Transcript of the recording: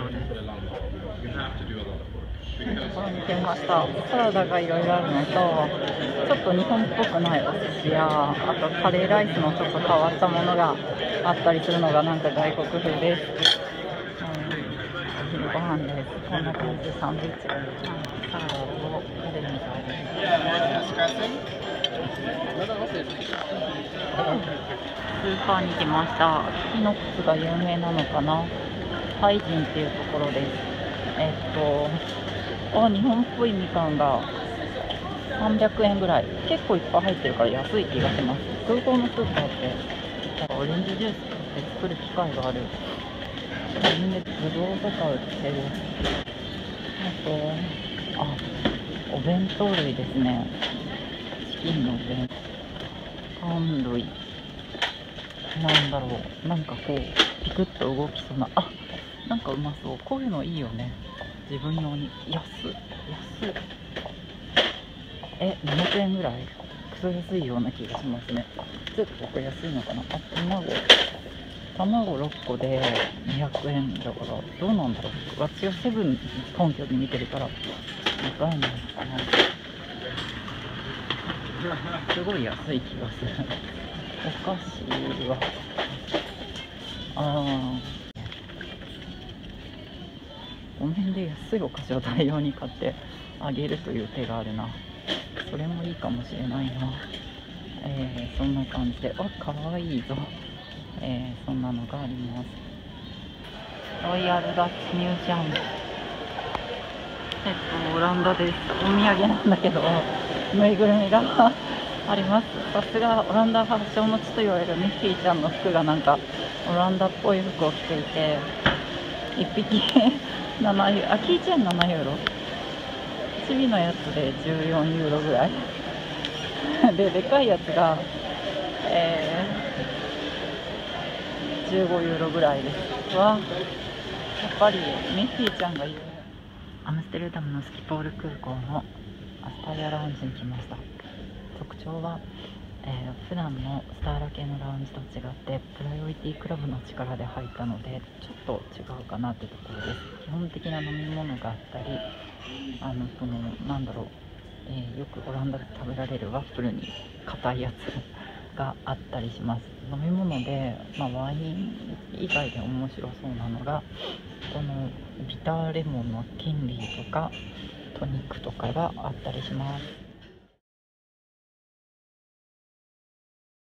です。これ見てました。サラダがいろいろあるのと、ちょっと日本っぽくないお寿司や、あとカレーライスのちょっと変わったものがあったりするのがなんか外国風です。お昼ご飯です。こんな感じでサンドイッチがサラダを食べるみたいです。スーパーに来ました。木の靴が有名なのかな。ハイジンっていうところです。日本っぽいみかんが300円ぐらい。結構いっぱい入ってるから安い気がします。空港のスーパーってオレンジジュースって作る機会がある。みんなブドウとか売ってる。お弁当類ですね。チキンのパン類。なんだろう、なんかこうピクッと動きそうな、なんかうまそう。こういうのいいよね。自分用に安い700円ぐらい、クソ安いような気がしますね。ちょっとここ安いのかな。卵6個で200円だから、どうなんだろう。私はセブン根拠で見てるから分かんないのかな。すごい安い気がする。お菓子はこの辺で安いお菓子を大量に買ってあげるという手があるな。それもいいかもしれないな。そんな感じで、かわいいぞ。そんなのがあります。ロイヤルダッチミュージアム。オランダです。お土産なんだけど、ぬいぐるみがあります。さすがオランダ発祥の地と言われるミッフィーちゃんの服がなんかオランダっぽい服を着ていて、1匹7ユーロ、キーチェーン7ユーロ、チビのやつで14ユーロぐらいでかいやつが、15ユーロぐらいです。やっぱりミッフィーちゃんがいる。アムステルダムのスキポール空港のアスタリアラウンジに来ました。特徴は、普段のスターラ系のラウンジと違ってプライオリティクラブの力で入ったのでちょっと違うかなってところです。基本的な飲み物があったり、なんだろう、よくオランダで食べられるワッフルに硬いやつがあったりします。飲み物で、ワイン以外で面白そうなのがこのビターレモンのティンリーとかトニックとかがあったりします。